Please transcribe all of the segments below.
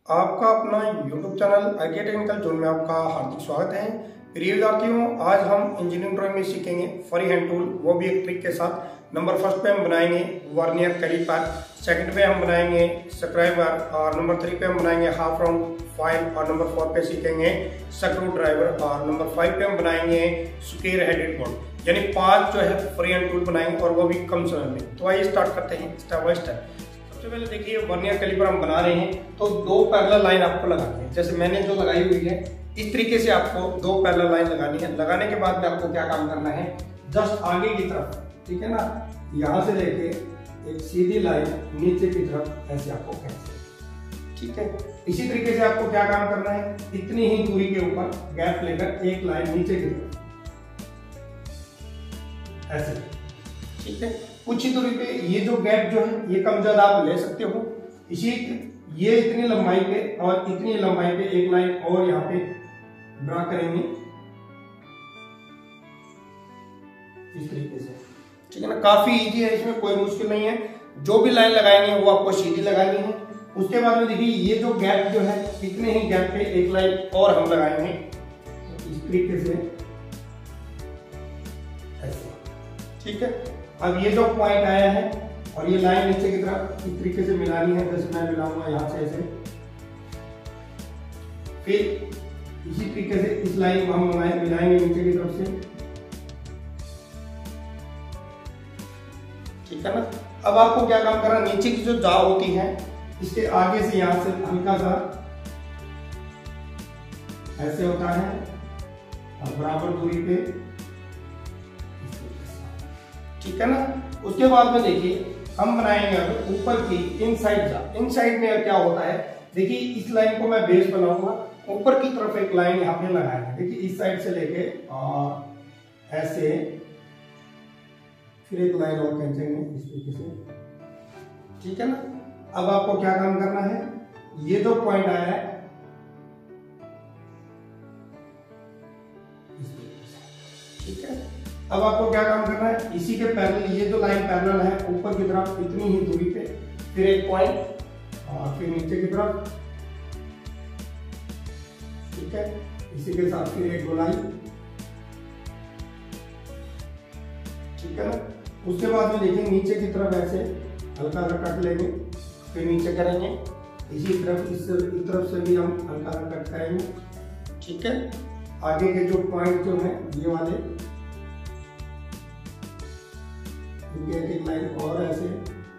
आपका अपना YouTube channel IT technical zone में आपका हार्दिक स्वागत है। प्रिय विद्यार्थियों, आज हम इंजीनियरिंग ड्राइंग में सीखेंगे फ्री हैंड टूल, वो भी एक ट्रिक के साथ। नंबर फर्स्ट पे हम बनाएंगे वर्नियर कैलीपर, सेकंड पे हम बनाएंगे स्क्राइबर और नंबर 3 पे हम बनाएंगे हाफ राउंड फाइल और नंबर 4 पे सीखेंगे स्क्रू ड्राइवर और नंबर 5 पे हम बनाएंगे स्क्वायर हेडेड बोर्ड। यानी 5 जो है फ्री हैंड टूल बनाएंगे और वो भी कम समय में। तो आइए स्टार्ट करते हैं स्टेप बाय स्टेप। सबसे पहले देखिए वर्नियर कैलिपर हम बना रहे हैं तो 2 पैरेलल लाइन आपको लगानी है। जैसे मैंने जो लगाई हुई है इस तरीके से आपको 2 पैरेलल लाइन लगानी है। लगाने के बाद में आपको क्या काम करना है, जस्ट आगे की तरफ, ठीक है ना, यहाँ से लेके एक सीधी लाइन नीचे की तरफ ऐसे आपको खींचना, ठीक है। इसी तरीके से आपको क्या काम करना है, इतनी ही दूरी के ऊपर गैप लेकर एक लाइन नीचे की तरफ ऐसे, ठीक है। कुछ ही दूरी पे ये जो गैप जो है ये कम ज्यादा आप ले सकते हो। इसी ये इतनी लंबाई पे और इतनी लंबाई पे एक लाइन और यहाँ पे ड्रा करेंगे इस तरीके से, ठीक है ना। काफी इजी है, इसमें कोई मुश्किल नहीं है। जो भी लाइन लगाएंगे वो आपको सीधी लगानी है। उसके बाद में देखिए ये जो गैप जो है इतने ही गैप पे एक लाइन और हम लगाएंगे इस तरीके से ऐसे, ठीक है। अब ये जो पॉइंट आया है और ये लाइन नीचे की तरफ इस तरीके से मिलानी है। जैसे मैं मिलाऊंगा यहाँ से ऐसे, फिर इसी तरीके से इस लाइन को हम मिलाएंगे नीचे की तरफ से, ठीक है ना। अब आपको क्या काम करना, नीचे की जो जा होती है इसके आगे से यहां से हल्का सा ऐसे होता है और बराबर दूरी पे, ठीक है ना। उसके बाद में देखिए हम बनाएंगे अब ऊपर की इनसाइड जा। इनसाइड में क्या होता है, देखिए इस लाइन को मैं बेस बनाऊंगा, ऊपर की तरफ एक लाइन यहाँ पे लगाएंगे। देखिए इस साइड से लेके और ऐसे फिर एक लाइन और खींचेंगे इस तरीके से, ठीक है ना। अब आपको क्या काम करना है, ये जो पॉइंट आया है इस तरीके से, ठीक है। अब आपको क्या काम करना है, इसी के पैरेलल ये जो लाइन पैरेलल है ऊपर की तरफ इतनी ही दूरी पे फिर एक पॉइंट और फिर नीचे की तरफ, ठीक है। इसी के साथ फिर एक गोलाई, ठीक है ना। उसके बाद में देखिए नीचे की तरफ ऐसे हल्का सा कट लेंगे, फिर नीचे करेंगे। इसी तरफ इस तरफ से भी हम हल्का सा कट करेंगे, ठीक है। आगे के जो पॉइंट जो है ये वाले एक लाइन और ऐसे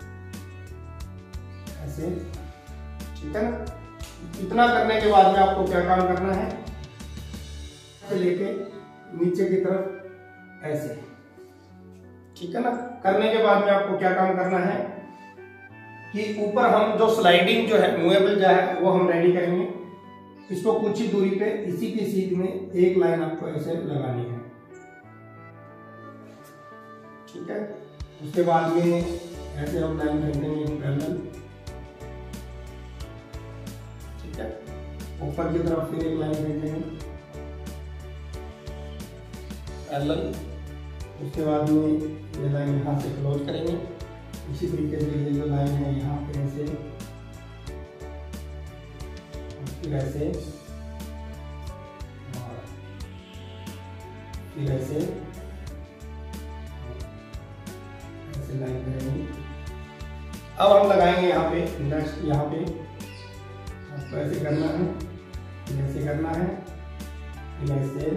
ऐसे, ठीक है ना। इतना करने के बाद में आपको क्या काम करना है, लेके नीचे की तरफ ऐसे, ठीक है ना। करने के बाद में आपको क्या काम करना है कि ऊपर हम जो स्लाइडिंग जो है मूवेबल जो है वो हम रेडी करेंगे। इसको कुछ ही दूरी पे इसी की सीध में एक लाइन आपको ऐसे लगानी है, ठीक है। उसके बाद में ऐसे हम लाइन खींचेंगे पैरेलल, ठीक है। ऊपर की तरफ फिर एक लाइन खींचेंगे पैरेलल। उसके बाद में ये लाइन यहाँ से क्लोज करेंगे। इसी तरीके से ये जो लाइन है यहाँ पे ऐसे फिर ऐसे और फिर ऐसे लाइन करेंगे। अब हम लगाएंगे यहाँ पे नेक्स्ट, यहाँ पे आपको ऐसे करना है, ऐसे करना है, ऐसे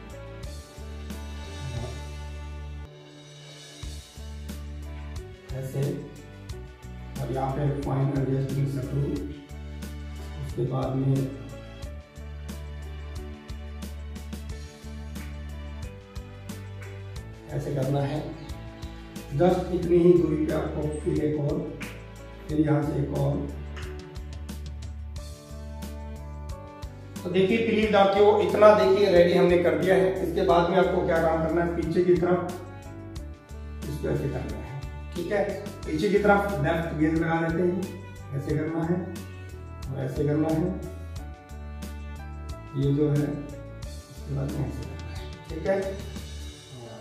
ऐसे और यहाँ पे पॉइंट एडजस्टिंग स्क्रू। उसके बाद में ऐसे करना है, जस्ट इतनी ही दूरी पे आपको फिर एक और, फिर यहाँ से एक और। तो देखिए प्लीज विद्यार्थियों, इतना देखिए रेडी हमने कर दिया है। इसके बाद में आपको क्या काम करना है, पीछे की तरफ इसको ऐसे करना है, ठीक है। पीछे की तरफ लेफ्ट गेज लगा लेते हैं, ऐसे करना है और ऐसे करना है, ये जो है इसके बाद में ऐसे करना है, ठीक है।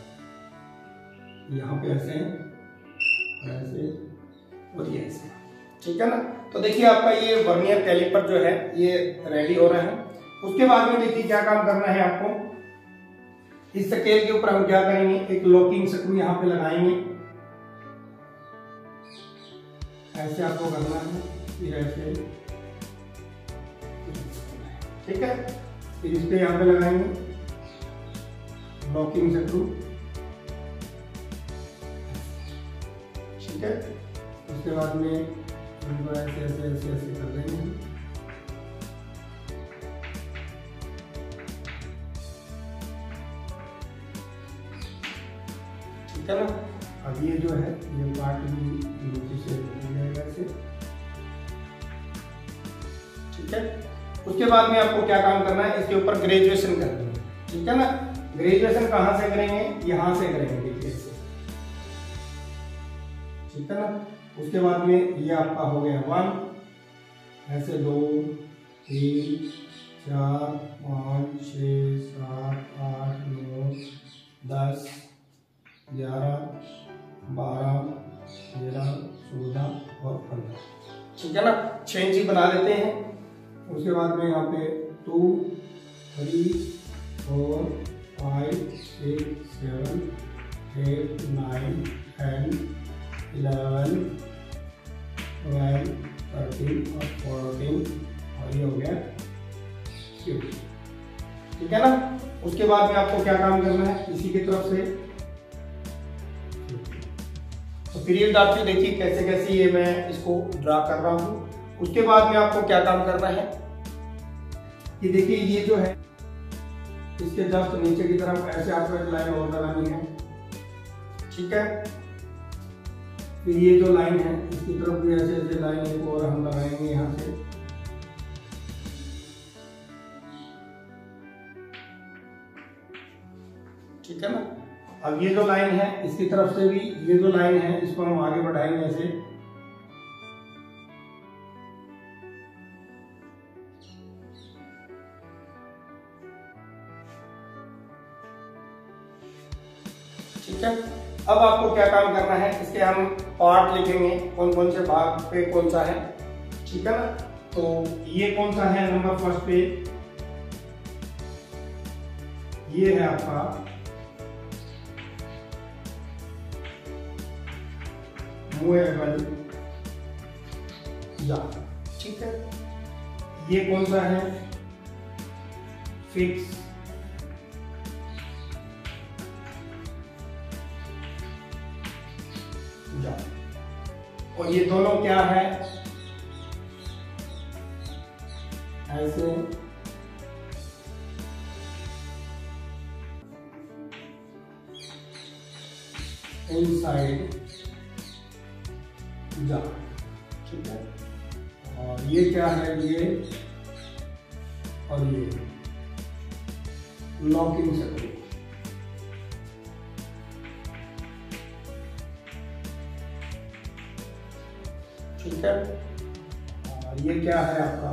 यहाँ पे ऐसे और ऐसे और ये ऐसे, ठीक है ना। तो देखिए आपका ये वर्नियर कैलिपर जो है ये रेडी हो रहा है। उसके बाद में देखिए क्या काम करना है आपको, इस स्केल के ऊपर हम क्या करेंगे, एक लॉकिंग स्क्रू यहाँ पे लगाएंगे, ऐसे आपको करना है, फिर ऐसे, ठीक है। फिर इस पे यहाँ पे लगाएंगे लॉकिंग स्क्रू, ठीक है। उसके बाद में इनको ऐसे ऐसे ऐसे ऐसे कर देंगे, ठीक है ना। अब ये जो है ये पार्ट भी नीचे से हो जाएगा ऐसे, ठीक है। उसके बाद में आपको क्या काम करना है, इसके ऊपर ग्रेजुएशन करनी है, ठीक है ना। ग्रेजुएशन कहाँ से करेंगे, यहाँ से करेंगे, देखिए इससे, ठीक है ना। उसके बाद में ये आपका हो गया 1, ऐसे 2 3 4 5 6 7 8 9 10 11 12 13 14 और 15, ठीक है ना। 6 इंची बना लेते हैं। उसके बाद में यहाँ पे 2 3 4 5 6 7 8 9 10 11 12 13 और 14 और ये हो गया 6, ठीक है ना। उसके बाद में आपको क्या काम करना है, इसी की तरफ से तो पीरियड डालते देखिए कैसे कैसे ये मैं इसको ड्रा कर रहा हूँ। उसके बाद में आपको क्या काम करना है, कि देखिए ये जो है इसके जस्ट नीचे की तरफ ऐसे आपको एक लाइन और लगानी है, ठीक है। फिर ये जो लाइन है इसकी तरफ भी ऐसे ऐसे लाइन एक और हम लगाएंगे यहाँ से, ठीक है ना। अब ये जो लाइन है इसकी तरफ से भी ये जो लाइन है इसको हम आगे बढ़ाएंगे ऐसे, ठीक है। अब आपको क्या काम करना है, इसके हम पार्ट लिखेंगे, कौन कौन से भाग पे कौन सा है, ठीक है ना। तो ये कौन सा है, नंबर फर्स्ट पे ये है आपका मूवेबल जा, ठीक है। ये कौन सा है, फिक्स, जा। और ये दोनों क्या है, ऐसे इनसाइड जा, ठीक है। और ये क्या है, ये और ये लॉकिंग स्क्रू, ठीक है। और ये क्या है आपका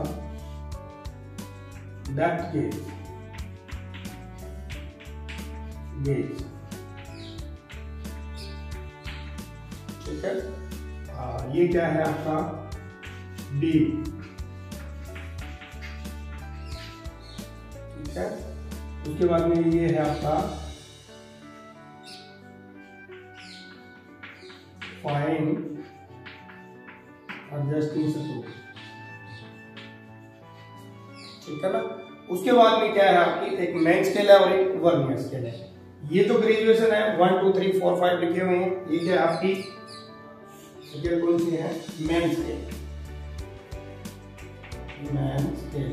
डेप्थ गेज, गेज, ठीक है। ये क्या है आपका बीम, ठीक है। उसके बाद में ये है आपका फाइन एडजस्टिंग स्क्रू, ठीक है ना। उसके बाद में क्या है आपकी एक मेन स्केल है और एक वर्नियर स्केल है। ये जो ग्रेजुएशन है 1 2 3 4 5 लिखे हुए हैं, ये क्या आपकी स्केल कौन सी है, मेन स्केल, मेन स्केल,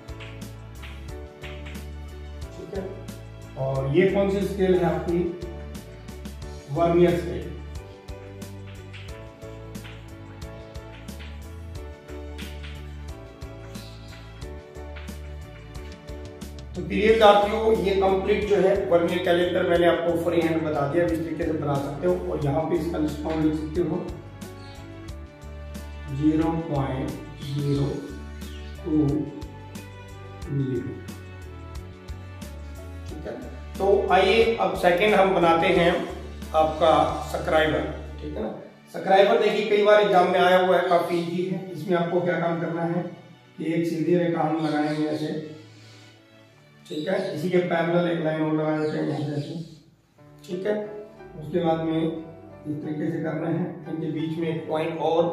ठीक है। और ये कौन सी स्केल है आपकी, वर्नियर स्केल, तो पीरियड साथियों ये कंप्लीट जो है वर्नियर कैलिपर मैंने आपको फ्री हैंड बता दिया इस तरीके से बना सकते हो। और यहाँ पे इसका डिस्काउंट लिख सकते हो 0.02 मिलीमीटर, ठीक है। तो आइए अब सेकंड हम बनाते हैं आपका सब्सक्राइबर, ठीक है ना। स्क्राइबर देखिए कई बार एग्जाम में आया हुआ है, काफी इजी है। इसमें आपको क्या काम करना है कि एक सीधी रेखा हम लगाएंगे ऐसे, ठीक है। इसी के पैरेलल एक लाइन और लगा देते हैं यहाँ से, ठीक है। उसके बाद में इस तरीके से करना है, इनके बीच में एक पॉइंट और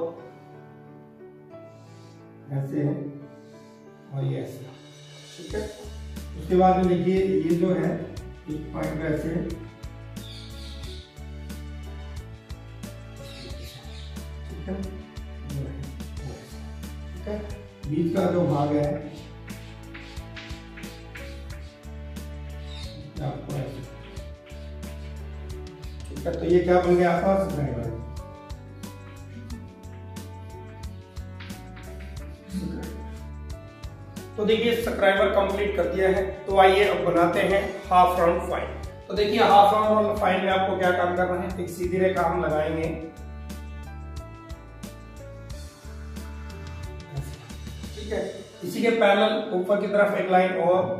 ऐसे है और ये ऐसे, ठीक है। उसके बाद में देखिए ये जो है एक पॉइंट ऐसे, ठीक है, ठीक है। बीच का जो भाग है आपको ऐसे, ठीक है। तो ये क्या बन गया आपका स्क्राइबर। तो देखिए सब्सक्राइबर कंप्लीट कर दिया है। तो आइए अब बनाते हैं हाफ राउंड फाइल। तो देखिए हाफ राउंड फाइल में आपको क्या काम करना है, एक सीधी रेखा हम लगाएंगे, ठीक है। इसी के पैरेलल ऊपर की तरफ एक लाइन और,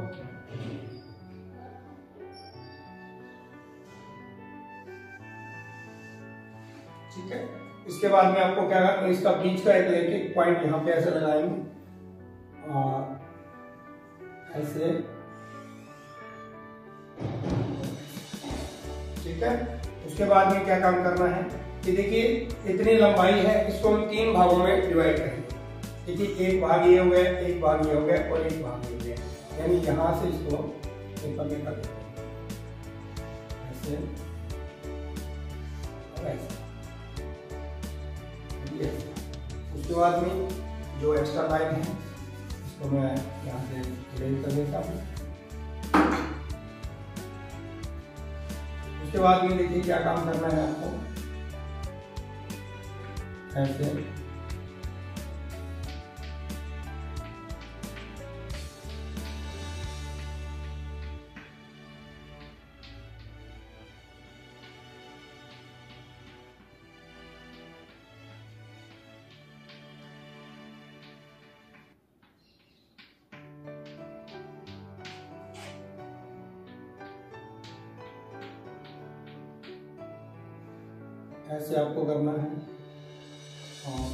ठीक है। इसके बाद में आपको क्या करना है, इसका बीच का एक लेके पॉइंट यहाँ पे ऐसे लगाएंगे और ऐसे, ठीक है। उसके बाद में क्या काम करना है कि देखिए इतनी लंबाई है, इसको हम 3 भागों में डिवाइड करेंगे। देखिए एक भाग ये हो गया, एक भाग ये हो गया और एक भाग ये हो गया, यानी यहां से इसको पेपर में कर देते हैं ऐसे और ऐसे। उसके बाद में जो एक्स्ट्रा लाइन है इसको मैं यहाँ से इरेज कर देता हूँ। उसके बाद में देखिए क्या काम करना है आपको, ऐसे ऐसे आपको करना है और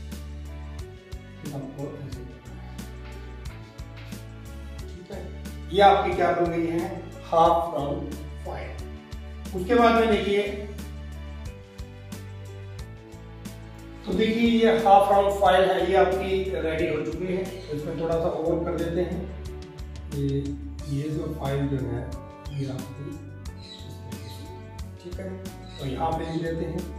आपको ऐसे, ठीक है। ये आपकी क्या बन गई है, हाफ राउंड फाइल। उसके बाद में देखिए, तो देखिए ये हाफ राउंड फाइल है, ये आपकी रेडी हो चुकी है। तो इसमें थोड़ा सा ओवर कर देते हैं। ये जो फाइल जो है ये आपकी, ठीक है। तो यहाँ पे लिख देते हैं,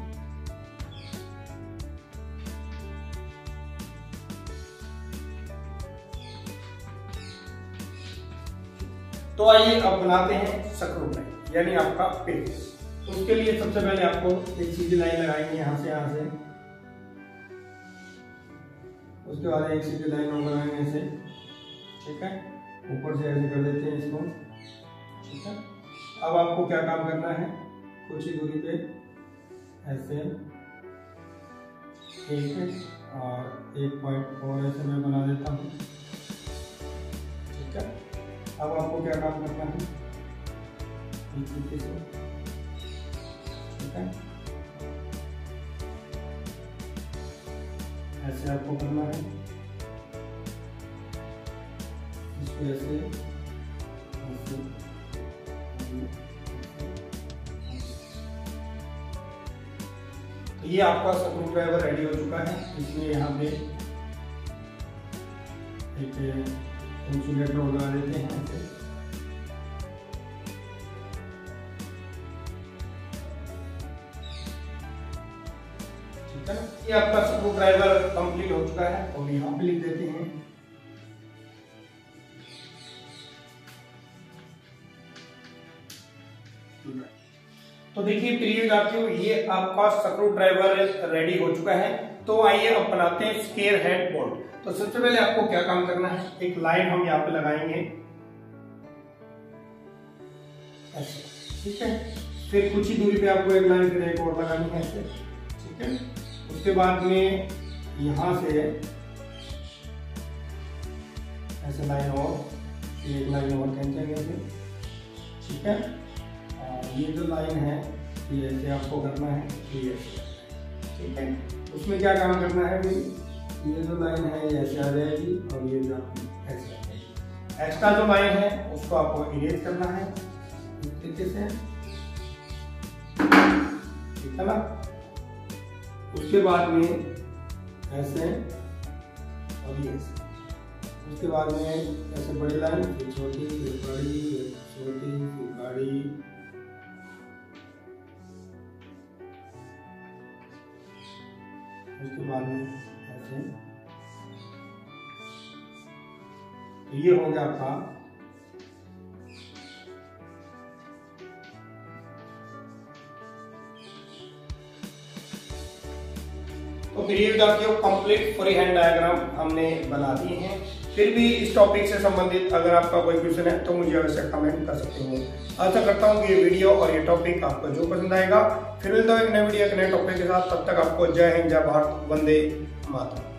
तो आइए अब बनाते हैं स्क्रू लाइन, यानी आपका पेज। तो उसके लिए सबसे पहले आपको एक सीधी लाइन लगाएंगे यहाँ से, उसके बाद एक सीधी लाइन और लगाएंगे ऐसे, ठीक है। ऊपर से ऐसे कर देते हैं इसको, ठीक है। अब आपको क्या काम करना है, कुछ ही दूरी पे ऐसे, ठीक है, और एक पॉइंट और ऐसे मैं बना देता हूँ, ठीक है। अब आपको क्या काम करना है, इस तरीके से, ठीक है, ऐसे आपको करना है, इसको ऐसे, तो ये आपका स्क्रू ड्राइवर रेडी हो चुका है। इसमें यहाँ पे एक इंसुलेटर लगा देते हैं ऐसे, ठीक है ना। ये आपका स्क्रू ड्राइवर कंप्लीट हो चुका है और यहाँ पे लिख देते हैं तो देखिए प्रिय विद्यार्थियों, ये आपका स्क्रू ड्राइवर रेडी हो चुका है। तो आइए अब बनाते हैं स्क्वायर हेड बोल्ट। तो सबसे पहले आपको क्या काम करना है, एक लाइन हम यहाँ पे लगाएंगे ऐसे, ठीक है। फिर कुछ ही दूरी पे आपको एक लाइन फिर एक और लगानी है ऐसे, ठीक है। उसके बाद में यहाँ से ऐसे लाइन और एक लाइन और खींचेंगे ऐसे, ठीक है। ये जो लाइन है ये ऐसे आपको करना है, ये ठीक है। उसमें क्या काम करना है भाई, ये जो लाइन है ये ऐसे आ जाएगी और ये जो ऐसे आ जाएगी। एक्स्ट्रा जो लाइन है उसको आपको इरेज करना है इस तरीके से, ठीक है ना। उसके बाद में ऐसे और ये ऐसे, उसके बाद में ऐसे बड़ी लाइन, फिर छोटी, फिर बड़ी, फिर छोटी, फिर बड़ी, उसके बाद में ऐसे। तो ये हो गया आपका तो प्रिय विद्यार्थियों कंप्लीट फ्री हैंड डायग्राम हमने बना दिए हैं। फिर भी इस टॉपिक से संबंधित अगर आपका कोई क्वेश्चन है तो मुझे अवश्य कमेंट कर सकते हो। आशा करता हूँ कि ये वीडियो और ये टॉपिक आपको जो पसंद आएगा। फिर मिलता हूँ एक नए वीडियो एक नए टॉपिक के साथ, तब तक आपको जय हिंद, जय भारत, वंदे मातरम।